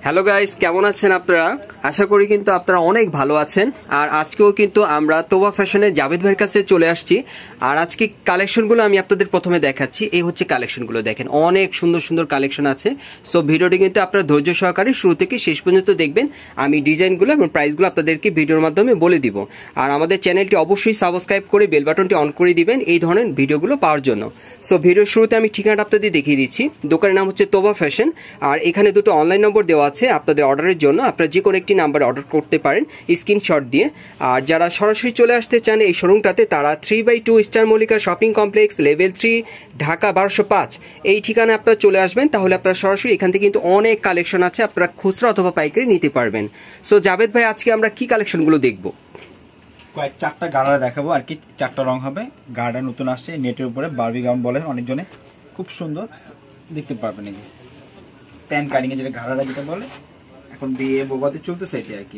Hello guys, কেমন আছেন আপনারা? আশা করি কিন্তু আপনারা অনেক ভালো আছেন। আর আজকেও কিন্তু আমরা তোবা ফ্যাশনে জাভেদ ভাইয়ের কাছে চলে আসছি। আর আজকে কালেকশনগুলো আমি আপনাদের প্রথমে দেখাচ্ছি। এই হচ্ছে কালেকশনগুলো, দেখেন অনেক সুন্দর সুন্দর কালেকশন আছে। সো ভিডিওটি কিন্তু আপনারা ধৈর্য সহকারে শুরু থেকে শেষ পর্যন্ত দেখবেন। আমি ডিজাইনগুলো এবং প্রাইসগুলো আপনাদেরকে ভিডিওর মাধ্যমে বলে দিব। আর আমাদের চ্যানেলটি অবশ্যই সাবস্ক্রাইব করে বেল বাটনটি অন করে দিবেন এই ধরনের ভিডিওগুলো পাওয়ার জন্য। সো ভিডিওর শুরুতে আমি ঠিকানাটা আপনাদের দেখিয়ে দিচ্ছি। দোকানের নাম হচ্ছে তোবা ফ্যাশন। আর এখানে দুটো অনলাইন নম্বর দেওয়া আছে আপনাদের অর্ডারের জন্য। আপনারা যে কোনো একটি নাম্বারে অর্ডার করতে পারেন স্ক্রিনশট দিয়ে। আর যারা সরাসরি চলে আসতে চান এই শোরুমটাতে, তারা 3/2 star Mallika shopping complex, level 3, Dhaka 1205 এই ঠিকানায় আপনারা চলে আসবেন। তাহলে আপনারা সরাসরি এখান থেকে কিন্তু অনেক কালেকশন আছে, আপনারা খুচরা অথবা পাইকারি নিতে পারবেন। সো জাভেদ ভাই, আজকে আমরা কি কালেকশনগুলো দেখবো? চারটা গাড়ারা দেখাবো আর কি। চারটা রং হবে। গাড়ারা নতুন আসছে, নেটের উপরে বারবি গাউন বলে অনেকজনে, খুব সুন্দর দেখতে পারবেন। এই প্যান কাটিং এ যেটা গাড়ারা যেটা বলে, এখন বিয়ে বৌভাতে চলতেছে এটি আর কি।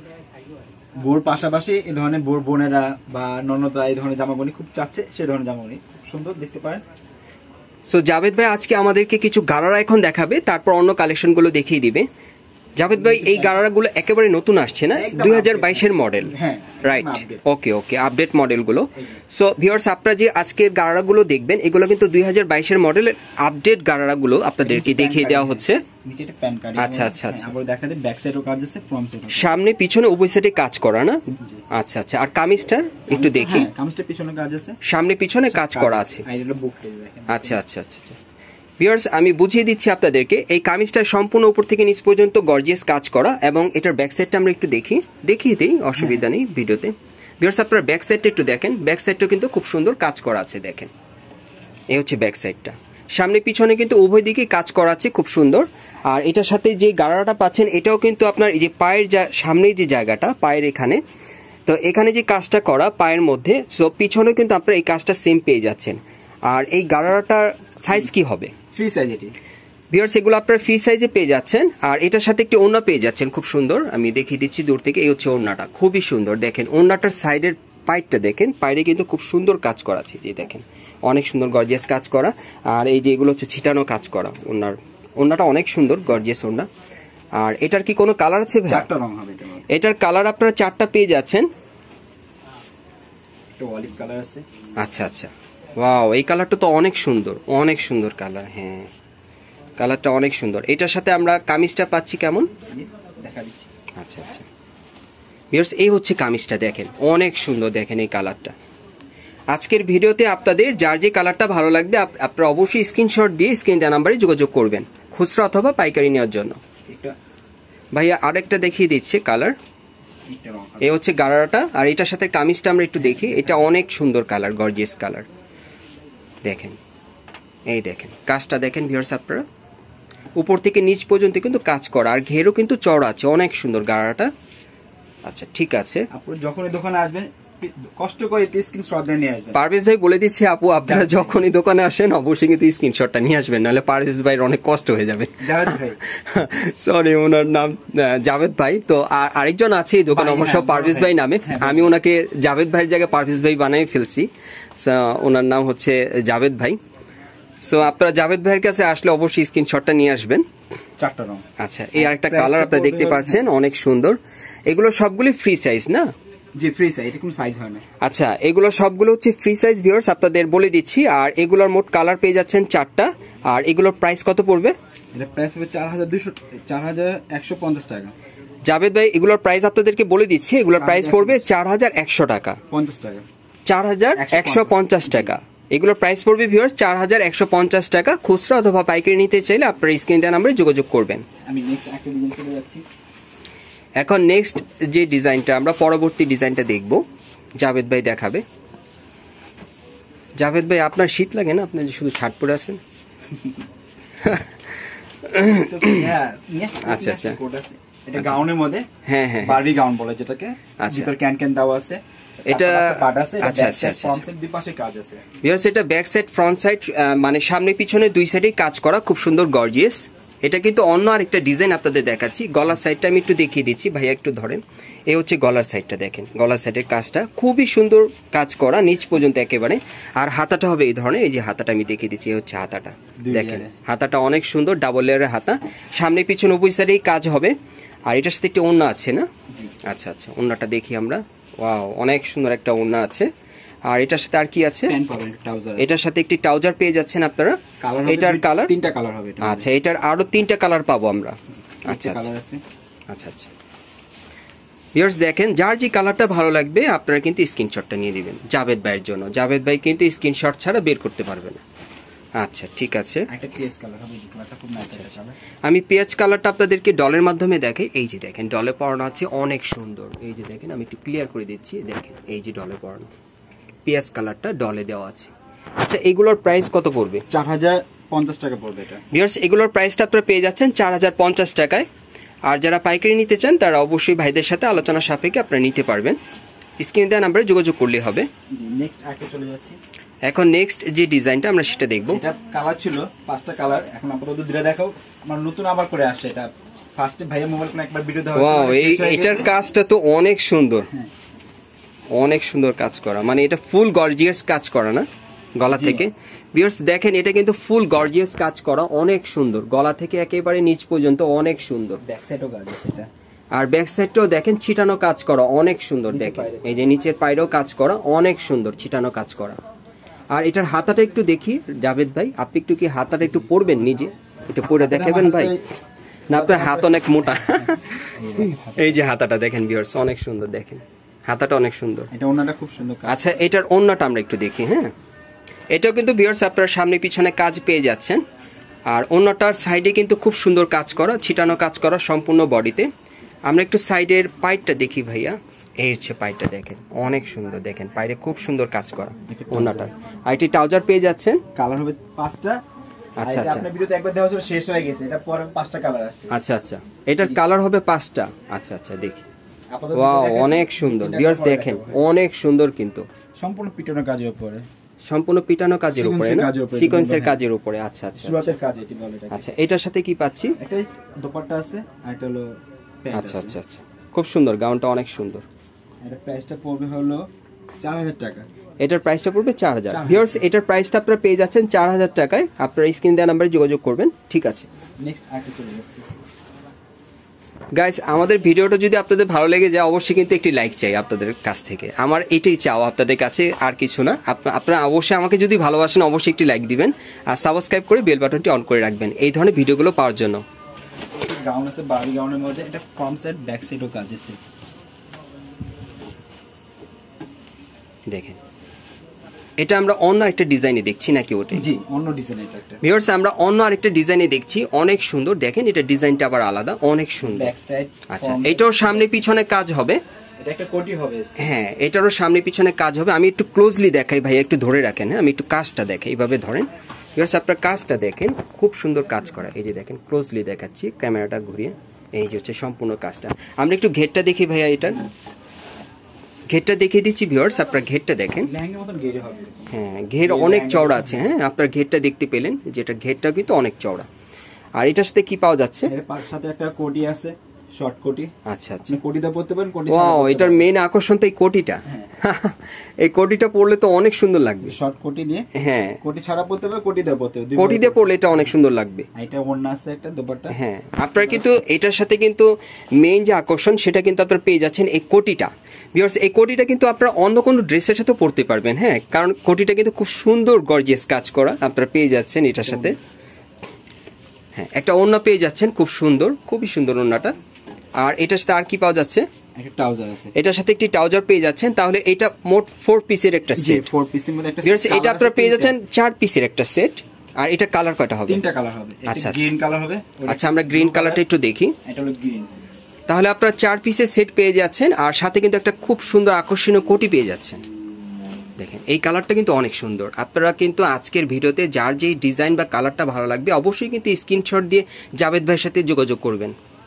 বোর পাশাপাশি এই ধরনের বোর বোনেরা বা ননদরা এই ধরনের জামাগুলি খুব চাচ্ছে, সেই ধরনের জামাগুলি খুব সুন্দর দেখতে পারেন। সো জাভেদ ভাই আজকে আমাদেরকে কিছু গাড়ারা এখন দেখাবে, তারপর অন্য কালেকশনগুলো দেখিয়ে দিবে। জাভেদ ভাই, এই গাড়ারাগুলো একেবারে নতুন আসছে না? 2022 এর model, right? Okay okay, update মডেলগুলো। সো ভিউয়ার্স, আপনারা যে আজকের গাড়ারাগুলো দেখবেন এগুলো কিন্তু 2022 এর মডেলের আপডেট গাড়ারাগুলো আপনাদেরকে দেখিয়ে দেওয়া হচ্ছে। আচ্ছা আচ্ছা আচ্ছা, সামনে পিছনে উভয় সাইডে কাজ করা না? আচ্ছা আচ্ছা। আর কামিজটা একটু দেখি, কামিজটা পিছনে কাজ আছে, সামনে পিছনে কাজ করা আছে। আচ্ছা আচ্ছা আচ্ছা আচ্ছা। ভিউয়ার্স, আমি বুঝিয়ে দিচ্ছি আপনাদেরকে। এই কামিজটা সম্পূর্ণ উপর থেকে নিচ পর্যন্ত গর্জিয়াস কাজ করা, এবং এটার ব্যাক সাইডটা আমরা একটু দেখিয়ে দিই, অসুবিধা নেই ভিডিওতে। ভিউয়ার্স, আপনারা ব্যাক সাইডটা একটু দেখেন। ব্যাক সাইডটা কিন্তু খুব সুন্দর কাজ করা আছে, দেখেন এই হচ্ছে ব্যাক সাইডটা। সামনে পিছনে কিন্তু উভয় দিকে কাজ করা আছে, খুব সুন্দর। আর এটার সাথে যে গাড়ারাটা পাচ্ছেন এটাও কিন্তু আপনার এই যে পায়ের সামনে যে জায়গাটা, পায়ের এখানে, তো এখানে যে কাজটা করা পায়ের মধ্যে, সো পিছনে কিন্তু আপনারা এই কাজটা সেম পেয়ে যাচ্ছেন। আর এই গাড়ারাটার সাইজ কি হবে? ফ্রি সাইজ এটি। ভিউয়ার্স, এগুলো আপনারা ফ্রি সাইজে পেয়ে যাচ্ছেন। আর এটার সাথে একটি ওড়না পেয়ে যাচ্ছেন, খুব সুন্দর। আমি দেখিয়ে দিচ্ছি দূর থেকে। এই হচ্ছে ওড়নাটা, খুবই সুন্দর। দেখেন ওড়নাটার সাইডের পাইপটা দেখেন, পাইরে কিন্তু খুব সুন্দর কাজ করা আছে, যে দেখেন অনেক সুন্দর গর্জিয়াস কাজ করা। আর এই যে এগুলো হচ্ছে ছিটানো কাজ করা। ওড়নাটা অনেক সুন্দর, গর্জিয়াস ওড়না। আর এটার কি কোনো কালার আছে ভাই? চারটা রং হবে এটার কালার আপনারা চারটা পেয়ে যাচ্ছেন। একটা অলিভ কালার আছে। আচ্ছা আচ্ছা, ওয়াও, এই কালারটা তো অনেক সুন্দর, অনেক সুন্দর কালার। হ্যাঁ, কালারটা অনেক সুন্দর। এটার সাথে আমরা কামিজটা পাচ্ছি কেমন দেখা দিচ্ছি। আচ্ছা আচ্ছা ভিউয়ার্স, এই হচ্ছে কামিজটা, দেখেন অনেক সুন্দর। দেখেন এই কালারটা। আজকের ভিডিওতে আপনাদের যার যে কালারটা ভালো লাগবে আপনারা অবশ্যই স্ক্রিনশট দিয়ে স্ক্রিন দেওয়া নাম্বারে যোগাযোগ করবেন খুচরা অথবা পাইকারি নেওয়ার জন্য। ভাইয়া আরেকটা দেখিয়ে দিচ্ছে কালার। এই হচ্ছে গাড়ারাটা। আর এটার সাথে কামিজটা আমরা একটু দেখি। এটা অনেক সুন্দর কালার, গর্জিয়াস কালার। দেখেন, এই দেখেন কাজটা দেখেন ভিউয়ার্স, আপনারা উপর থেকে নিচ পর্যন্ত কিন্তু কাজ করা। আর ঘেরও কিন্তু চড়া আছে, অনেক সুন্দর গাড়ারাটা। আচ্ছা ঠিক আছে, আপনি যখনই দোকানে আসবেন কষ্ট করে স্ক্রিনশট দিয়ে নিয়ে আসবেন। পারভেজ ভাই বলে দিচ্ছি, আপু আপনারা যখনই দোকানে আসেন অবশ্যই কিন্তু স্ক্রিনশটটা নিয়ে আসবেন, নাহলে পারভেজ ভাইয়ের অনেক কষ্ট হয়ে যাবে। জাভেদ ভাই, সরি, ওনার নাম জাভেদ ভাই। তো আরেকজন আছে এই দোকানে অবশ্য পারভেজ ভাই নামে। আমি ওনাকে জাভেদ ভাইয়ের জায়গায় পারভেজ ভাই বানাই ফেলছি। ওনার নাম হচ্ছে জাভেদ ভাই। সো আপনারা জাভেদ ভাইয়ের কাছে আসলে অবশ্যই স্ক্রিনশটটা নিয়ে আসবেন। চারটা রং। আচ্ছা, এই আরেকটা কালার আপনারা দেখতে পাচ্ছেন, অনেক সুন্দর। এগুলো সবগুলো ফ্রি সাইজ না? জি, ফ্রি সাইজ, এটা কোনো সাইজ হয় না। আচ্ছা, এগুলো সবগুলো হচ্ছে ফ্রি সাইজ ভিউয়ার্স, আপনাদের বলে দিচ্ছি। আর এগুলোর মোট কালার পেয়ে যাচ্ছেন চারটা। আর এগুলোর প্রাইস কত পড়বে? এটা প্রাইস হবে 4150 টাকা। জাভেদ ভাই, এগুলোর প্রাইস আপনাদেরকে বলে দিচ্ছি। এগুলোর প্রাইস পড়বে 4100 টাকা, 50 টাকা, 4150 টাকা। এগুলোর প্রাইস পড়বে ভিউয়ার্স 4150 টাকা। খুচরা অথবা পাইকারি নিতে চাইলে আপনারা স্ক্রিন দেওয়া নম্বরে যোগাযোগ করবেন। আমি নেক্সট একটা ডিজাইন চলে যাচ্ছি। এখন নেক্সট যে ডিজাইনটা, আমরা পরবর্তী ডিজাইনটা দেখব, জাভেদ ভাই দেখাবে। জাভেদ ভাই, আপনার শীত লাগে না? আপনি শুধু শার্ট পরে আছেন। আচ্ছা আচ্ছা, এটা গাউনের মধ্যে, হ্যাঁ হ্যাঁ, বারবি গাউন বলে যেটাকে। আচ্ছা, ভিতর ক্যান দেওয়া আছে। এটা আচ্ছা আচ্ছা আচ্ছা, দুই পাশে কাজ আছে। ভিউয়ার্স, এটা ব্যাক সাইড ফ্রন্ট সাইড মানে সামনে পিছনে দুই সাইডেই কাজ করা, খুব সুন্দর গর্জিয়াস। এটা কিন্তু অন্য আরেকটা ডিজাইন আপনাদের দেখাচ্ছি। গলার সাইডটা আমি একটু দেখিয়ে দিচ্ছি, ভাইয়া একটু ধরেন। এই হচ্ছে গলার সাইডটা, দেখেন গলার সাইডের কাজটা খুবই সুন্দর কাজ করা নিচ পর্যন্ত একেবারে। আর হাতাটা হবে এই ধরনের, এই যে হাতাটা আমি দেখিয়ে দিচ্ছি, এই হচ্ছে হাতাটা, দেখেন হাতাটা অনেক সুন্দর, ডাবল লেয়ারের হাতা, সামনে পিছনে উভয় সাইডেই কাজ হবে। আর এটার সাথে একটা ওড়না আছে না? আচ্ছা আচ্ছা, ওড়নাটা দেখি আমরা। ওয়াও, অনেক সুন্দর একটা ওড়না আছে। আর এটার সাথে আর কি আছে? এটার সাথে একটি ট্রাউজার পেয়ে যাচ্ছেন আপনারা। এটার কালার 3টা কালার হবে। আচ্ছা, এটার আরো 3টা কালার পাবো আমরা। আচ্ছা আচ্ছা আচ্ছা আচ্ছা, ভিউয়ার্স দেখেন, যার যে কালারটা ভালো লাগবে আপনারা কিন্তু স্ক্রিনশটটা নিয়ে নেবেন জাভেদ ভাইয়ের জন্য। জাভেদ ভাই কিন্তু স্ক্রিনশট ছাড়া বের করতে পারবে না। আচ্ছা ঠিক আছে, আমি পেঁয়াজ কালারটা আপনাদেরকে ডলের মাধ্যমে দেখাই। এই যে দেখেন ডলে পরানো আছে, অনেক সুন্দর। এই যে দেখেন, আমি একটু ক্লিয়ার করে দিচ্ছি, দেখেন এই যে ডলে পরানো পেঁয়াজ কালারটা ডলে দেওয়া আছে। আচ্ছা, এগুলোর প্রাইস কত পড়বে? 4050 টাকা পড়বে এটা। ভিউয়ার্স, এগুলোর প্রাইসটা আপনারা পেয়ে যাচ্ছেন 4050 টাকায়। আর যারা পাইকারি নিতে চান তারা অবশ্যই ভাইদের সাথে আলোচনা সাপেক্ষে আপনারা নিতে পারবেন। স্ক্রিনে দেওয়া নাম্বারে যোগাযোগ করলেই হবে। নেক্সট আগে চলে যাচ্ছি। এখন নেক্সট যে ডিজাইনটা আমরা সেটা দেখব। এটা কালার ছিল 5টা কালার, এখন আপাতত দুটো দেখাও। আমার নতুন আবার করে আসছে এটা। ফার্স্টে ভাইয়া মোবাইল কোন একবার ভিডিও দেওয়া ওয়াও, এটার কাজটা তো অনেক সুন্দর, অনেক সুন্দর কাজ করা, মানে এটা ফুল গর্জিয়াস কাজ করা না গলা থেকে। ভিউয়ার্স দেখেন, এটা কিন্তু ফুল গর্জিয়াস কাজ করা, অনেক সুন্দর, গলা থেকে একেবারে নিচ পর্যন্ত অনেক সুন্দর। ব্যাক সাইডও গর্জিয়াস এটা। আর ব্যাক সাইডটাও দেখেন ছিটানো কাজ করা, অনেক সুন্দর। দেখেন এই যে নিচের পায়েও কাজ করা, অনেক সুন্দর ছিটানো কাজ করা। আর এটার হাতাটা একটু দেখি জাভেদ ভাই, আপনি একটু কি হাতাটা একটু পরবেন নিজে, একটু পরে দেখাবেন ভাই? না, আপনার হাত অনেক মোটা। এই যে হাতাটা দেখেন ভিউয়ার্স, অনেক সুন্দর, দেখেন হাতাটা অনেক সুন্দর। এটা ওন্নাটা খুব সুন্দর। আচ্ছা, এটার ওন্নাটা আমরা একটু দেখি। হ্যাঁ, এটাও কিন্তু ভিউয়ার্স আপনারা সামনে পিছনে কাজ পেয়ে যাচ্ছেন। আর ওন্নাটার সাইডে কিন্তু খুব সুন্দর কাজ করা, ছিটানো কাজ করা সম্পূর্ণ বডিতে। আমরা একটু সাইডের পাইটটা দেখি ভাইয়া। এই হচ্ছে পাইটটা, দেখেন অনেক সুন্দর, দেখেন পাইরে খুব সুন্দর কাজ করা ওন্নাটার। আর এটি ট্রাউজার পেয়ে যাচ্ছেন, কালার হবে 5টা। আচ্ছা আচ্ছা, আপনার ভিডিওতে একবার দেওয়া ছিল, শেষ হয়ে গেছে, এটা পরে 5টা কালার আসছে। আচ্ছা আচ্ছা, এটার কালার হবে 5টা। আচ্ছা আচ্ছা, দেখি। ওয়াও, অনেক সুন্দর ভিউয়ার্স, দেখেন অনেক সুন্দর, কিন্তু সম্পূর্ণ পিটানো কাজের উপরে, সম্পূর্ণ পিটানো কাজের উপরে না, সিকোয়েন্সের কাজের উপরে। আচ্ছা আচ্ছা, সুরাতের কাজ এটি বলে এটা। আচ্ছা, এটার সাথে কি পাচ্ছি? এটা দোপাট্টা আছে আর এটা হলো প্যান্ট। আচ্ছা আচ্ছা আচ্ছা, খুব সুন্দর, গাউনটা অনেক সুন্দর। এটা প্রাইসটা পড়বে হলো 4000 টাকা। এটার প্রাইসটা পড়বে 4000। ভিউয়ার্স, এটার প্রাইসটা আপনারা পেয়ে যাচ্ছেন 4000 টাকায়। আপনারা স্ক্রিন দেওয়া নাম্বারে যোগাযোগ করবেন। ঠিক আছে, নেক্সট আগে চলে যাচ্ছি। গাইস, আমাদের ভিডিওটা যদি আপনাদের ভালো লেগে যায় অবশ্যই কিন্তু একটি লাইক চাই আপনাদের কাছ থেকে। আমার এটাই চাওয়া আপনাদের কাছে, আর কিছু না। আপনারা অবশ্যই আমাকে যদি ভালোবাসেন অবশ্যই একটি লাইক দিবেন আর সাবস্ক্রাইব করে বেল বাটনটি অন করে রাখবেন এই ধরনের ভিডিওগুলো পাওয়ার জন্য। গাউন আছে বারবি গাউনের মধ্যে, এটা ফ্রন্ট সাইড ব্যাক সাইডও কাজ আছে। দেখেন, এটা আমরা অন্য একটা ডিজাইনে দেখছি নাকি? ওটা জি, অন্য ডিজাইন। এটা একটা ভিউয়ার্স, আমরা অন্য আরেকটা ডিজাইনে দেখছি, অনেক সুন্দর। দেখেন, এটা ডিজাইনটা আবার আলাদা, অনেক সুন্দর। Back side. আচ্ছা, এটাও সামনে পিছনে কাজ হবে। এটা একটা কোটি হবে। হ্যাঁ, এটারও সামনে পিছনে কাজ হবে। আমি একটু ক্লোজলি দেখাই ভাই, একটু ধরে রাখেন। হ্যাঁ, আমি একটু কাজটা দেখাই, এইভাবে ধরেন। ভিউয়ার্স, আপনার কাজটা দেখেন, খুব সুন্দর কাজ করা। এই যে দেখেন, ক্লোজলি দেখাচ্ছি ক্যামেরাটা ঘুরিয়ে। এই যে হচ্ছে সম্পূর্ণ কাজটা। আমরা একটু ঘেরটা দেখি ভাইয়া, এটার ঘেরটা দেখিয়ে দিচ্ছি ভিউয়ার্স, আপনার ঘেরটা দেখেন। লেহেঙ্গা মতন ঘের হবে। হ্যাঁ, ঘের অনেক চওড়া আছে। হ্যাঁ, আপনার ঘেরটা দেখতে পেলেন, যেটা ঘেরটা কিন্তু অনেক চওড়া। আর এটার সাথে কি পাওয়া যাচ্ছে? এর সাথে একটা কোটি আছে, শর্ট কোটি। আচ্ছা আচ্ছা, কোটিটা পরতে পারেন, কোটি ছাড়া। ওয়াও, এটার মেইন আকর্ষণ তো এই কোটিটা। এই কোটিটা পরলে তো অনেক সুন্দর লাগবে। শর্ট কোটি দিয়ে। হ্যাঁ, কোটি ছাড়া পরতে পারে, কোটি দিয়ে পরতে পারে। কোটি দিয়ে পরলে এটা অনেক সুন্দর লাগবে। এটা ওড়না আছে একটা, দোপাট্টা। হ্যাঁ, আপনারা কিন্তু এটার সাথে কিন্তু মেইন যে আকর্ষণ সেটা কিন্তু আপনারা পেয়ে যাচ্ছেন এই কোটিটা। ভিউয়ার্স, এই কোটিটা কিন্তু আপনারা অন্য কোনো ড্রেসের সাথে পরতে পারবেন। হ্যাঁ, কারণ কোটিটা কিন্তু খুব সুন্দর গর্জিয়াস কাজ করা আপনারা পেয়ে যাচ্ছেন এটার সাথে। হ্যাঁ, একটা ওড়না পেয়ে যাচ্ছেন, খুব সুন্দর, খুবই সুন্দর ওড়নাটা। আর এটার সাথে আর কি পাওয়া যাচ্ছে? একটা ট্রাউজার আছে। এটার সাথে একটি ট্রাউজার পেয়ে যাচ্ছেন। তাহলে এটা মোট 4 পিসের একটা সেট। 4 পিসের মধ্যে একটা ভিউয়ার্স, এটা আপনারা পেয়ে যাচ্ছেন 4 পিসের একটা সেট। আর এটা কালার কয়টা হবে? 3টা কালার হবে। আচ্ছা, গ্রিন কালার হবে। আচ্ছা, আমরা গ্রিন কালারটা একটু দেখি। এটা হলো গ্রিন। তাহলে আপনারা 4 পিসের সেট পেয়ে যাচ্ছেন, আর সাথে কিন্তু একটা খুব সুন্দর আকর্ষণীয় কোটি পেয়ে যাচ্ছেন। দেখেন, এই কালারটা কিন্তু অনেক সুন্দর। আপনারা কিন্তু আজকের ভিডিওতে যার যেই ডিজাইন বা কালারটা ভালো লাগবে অবশ্যই কিন্তু স্ক্রিনশট দিয়ে জাভেদ ভাইয়ের সাথে যোগাযোগ করবেন।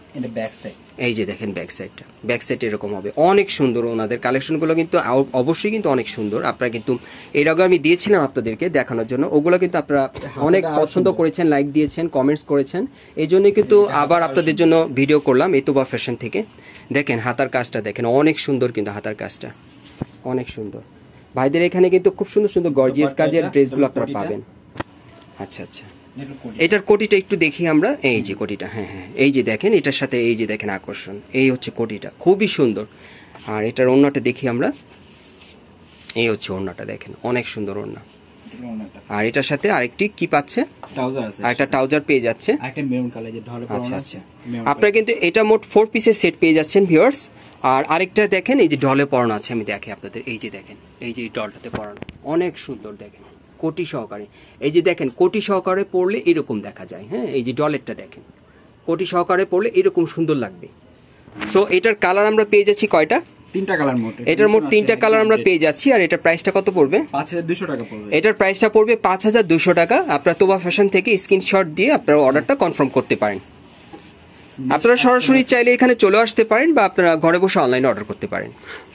এটা ব্যাক সাইড, এই যে দেখেন ব্যাক সাইড এরকম হবে, অনেক সুন্দর। ওনাদের কালেকশনগুলো কিন্তু অবশ্যই কিন্তু অনেক সুন্দর। আপনারা কিন্তু এর আগে আমি দিয়েছিলাম আপনাদেরকে দেখানোর জন্য, ওগুলো কিন্তু আপনারা অনেক পছন্দ করেছেন, লাইক দিয়েছেন, কমেন্টস করেছেন, এই জন্যই কিন্তু আবার আপনাদের জন্য ভিডিও করলাম এই তোবা ফ্যাশন থেকে। দেখেন হাতার কাজটা দেখেন, অনেক সুন্দর কিন্তু হাতার কাজটা অনেক সুন্দর। ভাইদের এখানে কিন্তু খুব সুন্দর সুন্দর গর্জিয়াস কাজের ড্রেসগুলো আপনারা পাবেন। আচ্ছা আচ্ছা, এটার কোটিটা একটু দেখি আমরা। এই যে কোটিটা, হ্যাঁ হ্যাঁ, এই যে দেখেন এটার সাথে এই যে দেখেন আকর্ষণ, এই হচ্ছে কোটিটা, খুবই সুন্দর। আর এটার ওড়নাটা দেখি আমরা, এই হচ্ছে ওড়নাটা দেখেন, অনেক সুন্দর ওড়না। আর এটার সাথে আরেকটি কি পাচ্ছে, ট্রাউজার আছে, আরেকটা ট্রাউজার পেয়ে যাচ্ছে, একটা মেরুন কালার যে ঢলে পড়ানো। আচ্ছা আচ্ছা, আপনারা কিন্তু এটা মোট 4 পিসের সেট পেয়ে যাচ্ছেন ভিউয়ার্স। আর আরেকটা দেখেন এই যে ডলে পরানো আছে, আমি দেখি আপনাদের, এই যে দেখেন এই যে ডলটাতে পরানো, অনেক সুন্দর দেখেন, কোটি সহকারে। এই যে দেখেন কোটি সহকারে পড়লে এরকম দেখা যায়, হ্যাঁ এই যে ডলেরটা দেখেন, কোটি সহকারে পড়লে এরকম সুন্দর লাগবে। সো এটার কালার আমরা পেয়ে যাচ্ছি কয়টা, 3টা কালার মোট, এটার মোট 3টা কালার আমরা পেয়ে যাচ্ছি। আর এটার প্রাইসটা কত পড়বে, 5200 টাকা পড়বে। এটার প্রাইসটা পড়বে 5200 টাকা। আপনারা তোবা ফ্যাশন থেকে স্ক্রিনশট দিয়ে আপনারা অর্ডারটা কনফার্ম করতে পারেন। আপনারা সরাসরি চাইলে এখানে চলে আসতে পারেন, বা আপনারা ঘরে বসে অনলাইনে অর্ডার করতে পারেন।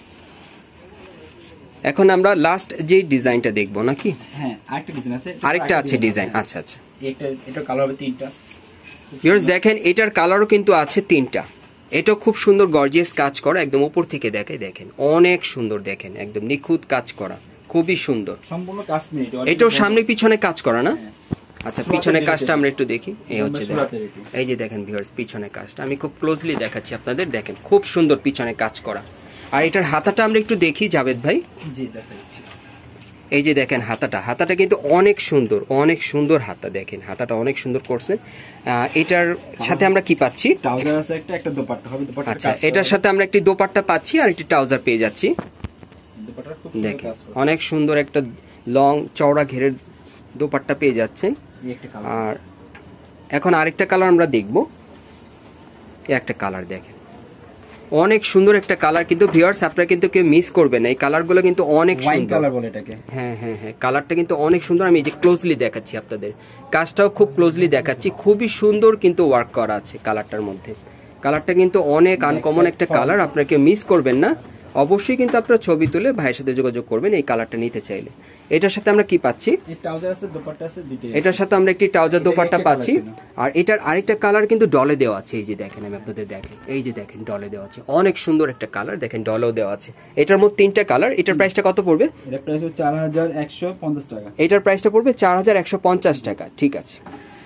এখন আমরা লাস্ট যে ডিজাইনটা দেখবো নাকি, হ্যাঁ আরেকটা ডিজাইন আছে, আরেকটা আছে ডিজাইন। আচ্ছা আচ্ছা, এটা কালার হবে 3টা। ভিউয়ার্স দেখেন এটার কালারও কিন্তু আছে 3টা। এটা খুব সুন্দর গর্জিয়াস কাজ করা, একদম উপর থেকে দেখেন অনেক সুন্দর, দেখেন একদম নিখুঁত কাজ করা, খুবই সুন্দর, সম্পূর্ণ কাশ্মীরি। এটাও সামনে পিছনে কাজ করা না? আচ্ছা, পিছনে কাজটা আমরা একটু দেখি। এই হচ্ছে এই যে দেখেন ভিউয়ার্স পিছনে কাজটা আমি খুব ক্লোজলি দেখাচ্ছি আপনাদের, দেখেন খুব সুন্দর পিছনে কাজ করা। আর এটার হাতাটা আমরা একটু দেখি জাভেদ ভাই। জি দেখাচ্ছি, এই যে দেখেন হাতাটা কিন্তু অনেক সুন্দর হাতা, দেখেন হাতাটা অনেক সুন্দর করছে। এটার সাথে আমরা কি পাচ্ছি, ট্রাউজার আছে একটা দোপাট্টা হবে, দোপাট্টা। আচ্ছা, এটার সাথে আমরা একটি দোপাট্টা পাচ্ছি আর একটি ট্রাউজার পেয়ে যাচ্ছি। দোপাট্টা খুব দেখেন অনেক সুন্দর একটা লং চওড়া ঘেরের দোপাট্টা পেয়ে যাচ্ছে। আর এখন আরেকটা কালার আমরা দেখব, একটা কালার দেখেন, অনেক সুন্দর একটা কালার, কিন্তু ভিউয়ার্স আপনারা কিন্তু কেউ মিস করবেন না, এই কালারগুলো কিন্তু অনেক সুন্দর। কালার বলে এটাকে, হ্যাঁ হ্যাঁ হ্যাঁ, কালারটা কিন্তু অনেক সুন্দর। আমি এই যে ক্লোজলি দেখাচ্ছি আপনাদের, কাজটাও খুব ক্লোজলি দেখাচ্ছি, খুবই সুন্দর কিন্তু ওয়ার্ক করা আছে কালারটার মধ্যে। কালারটা কিন্তু অনেক আনকমন একটা কালার, আপনারা কেউ মিস করবেন না। অবশ্যই কিন্তু আপনারা ছবি তুলে ভাইয়ের সাথে যোগাযোগ করবেন এই কালারটা নিতে চাইলে। এটার সাথে আমরা কি পাচ্ছি, এটার সাথে আমরা একটি ট্রাউজার দোপাট্টা পাচ্ছি। আর এটার আরেকটা কালার কিন্তু ডলে দেওয়া আছে, এই যে দেখেন আমি আপনাদের দেখেন, এই যে দেখেন ডলে দেওয়া আছে, অনেক সুন্দর একটা কালার, দেখেন ডলেও দেওয়া আছে। এটার মধ্যে 3টা কালার। এটার প্রাইসটা কত পড়বে, এটার প্রাইস 4150 টাকা। এটার প্রাইসটা পড়বে 4150 টাকা, ঠিক আছে।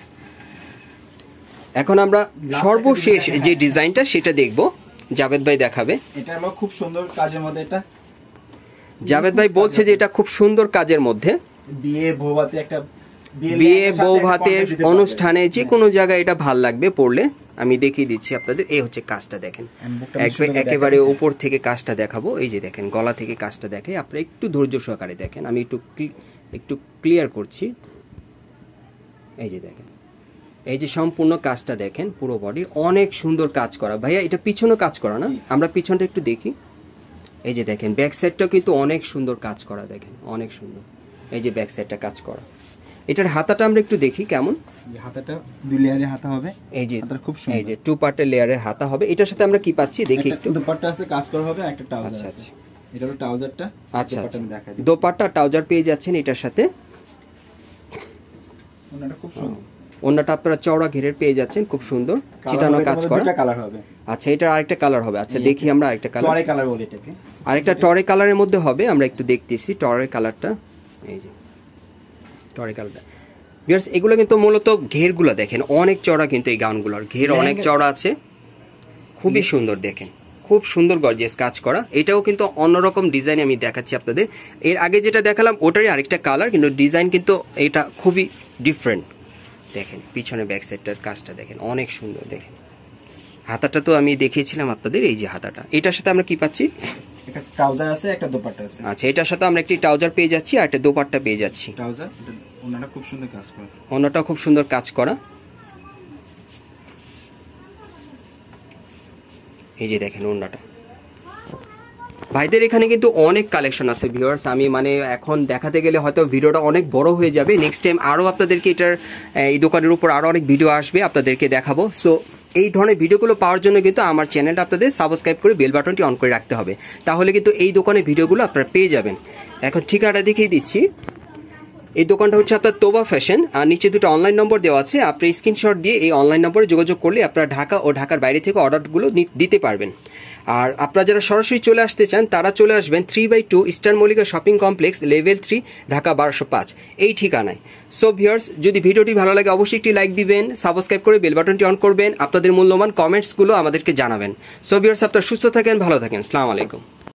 এখন আমরা সর্বশেষ যে ডিজাইনটা সেটা দেখবো, জাভেদ ভাই দেখাবে। এটা হলো খুব সুন্দর কাজের মধ্যে, এটা জাভেদ ভাই বলছে যে এটা খুব সুন্দর কাজের মধ্যে, বিয়ে বউ ভাতের অনুষ্ঠানে যে কোনো জায়গায় এটা ভাল লাগবে পড়লে। আমি দেখিয়ে দিচ্ছি আপনাদের, এই হচ্ছে কাজটা দেখেন, একেবারে উপর থেকে কাজটা দেখাবো। এই যে দেখেন গলা থেকে কাজটা দেখে, আপনারা একটু ধৈর্য সহকারে দেখেন, আমি একটু ক্লিয়ার করছি। এই যে দেখেন, এই যে সম্পূর্ণ কাজটা দেখেন, পুরো বডির অনেক সুন্দর কাজ করা। ভাইয়া এটা পিছনে কাজ করা না, আমরা পিছনটা একটু দেখি। এই যে দেখেন ব্যাক সাইডটাও কিন্তু অনেক সুন্দর কাজ করা, দেখেন অনেক সুন্দর, এই যে ব্যাক সাইডটা কাজ করা। এটার হাতাটা আমরা একটু দেখি কেমন, হাতাটা 2 লেয়ারের হাতা হবে, এই যে খুব সুন্দর, এই যে 2 পার্টের লেয়ারের হাতা হবে। এটার সাথে আমরা কি পাচ্ছি দেখি একটু, দোপাট্টা আছে কাজ করা হবে, একটা ট্রাউজার। আচ্ছা আচ্ছা, এটা হলো ট্রাউজারটা। আচ্ছা আচ্ছা, দোপাট্টা ট্রাউজার পেয়ে যাচ্ছেন এটার সাথে। ওনাটা খুব সুন্দর, ওন্নাটা আপনারা চওড়া ঘেরের পেয়ে যাচ্ছেন, খুব সুন্দর চিটানো কাজ করা। কালার হবে, আচ্ছা এটার আরেকটা কালার হবে। আচ্ছা দেখি আমরা আরেকটা কালার, টরে কালার বলে এটাকে, আরেকটা টরে কালারের মধ্যে হবে, আমরা একটু দেখতেছি টরের কালারটা। এই যে টরে কালারটা ভিউয়ার্স, এগুলো কিন্তু মূলত ঘেরগুলো দেখেন অনেক চওড়া, কিন্তু এই গাউনগুলোর ঘের অনেক চওড়া আছে, খুবই সুন্দর দেখেন, খুব সুন্দর গর্জিয়াস কাজ করা। এটাও কিন্তু অন্যরকম ডিজাইন আমি দেখাচ্ছি আপনাদের। এর আগে যেটা দেখালাম ওটারই আরেকটা কালার, কিন্তু ডিজাইন কিন্তু এটা খুবই ডিফারেন্ট। দেখেন পিছনে ব্যাক সাইডটার কাজটা দেখেন অনেক সুন্দর, দেখেন হাতাটা তো আমি দেখিয়েছিলাম আপনাদের, এই যে হাতাটা। এটার সাথে আমরা কি পাচ্ছি, একটা ট্রাউজার আছে, একটা দোপাট্টা আছে। আচ্ছা এটার সাথে আমরা একটি ট্রাউজার পেয়ে যাচ্ছি আর একটা দোপাট্টা পেয়ে যাচ্ছি। ট্রাউজার ওনাটা খুব সুন্দর কাজ করা, ওনাটা খুব সুন্দর কাজ করা। এই যে দেখেন ওনাটা। ভাইদের এখানে কিন্তু অনেক কালেকশন আছে ভিউয়ার্স, আমি মানে এখন দেখাতে গেলে হয়তো ভিডিওটা অনেক বড় হয়ে যাবে। নেক্সট টাইম আরও আপনাদেরকে এটার এই দোকানের উপর আরও অনেক ভিডিও আসবে, আপনাদেরকে দেখাবো। সো এই ধরনের ভিডিওগুলো পাওয়ার জন্য কিন্তু আমার চ্যানেলটা আপনাদের সাবস্ক্রাইব করে বেল বাটনটি অন করে রাখতে হবে, তাহলে কিন্তু এই দোকানের ভিডিওগুলো আপনারা পেয়ে যাবেন। এখন ঠিকানাটা দেখিয়ে দিচ্ছি। এই দোকানটা হচ্ছে আপনার তোবা ফ্যাশন, আর নিচে দুটো অনলাইন নম্বর দেওয়া আছে, আপনি স্ক্রিনশট দিয়ে এই অনলাইন নম্বরে যোগাযোগ করলে আপনারা ঢাকা ও ঢাকার বাইরে থেকে অর্ডারগুলো দিতে পারবেন। আর আপনারা যারা সরাসরি চলে আসতে চান তারা চলে আসবেন 3/2 eastern Mallika shopping complex, level 3, Dhaka 1205 এই ঠিকানায়। সো ভিউয়ার্স, যদি ভিডিওটি ভালো লাগে অবশ্যই একটি লাইক দিবেন, সাবস্ক্রাইব করে বেল বাটনটি অন করবেন, আপনাদের মূল্যবান কমেন্টসগুলো আমাদেরকে জানাবেন। সো ভিউয়ার্স, আপনারা সুস্থ থাকেন, ভালো থাকেন, আসসালামু আলাইকুম।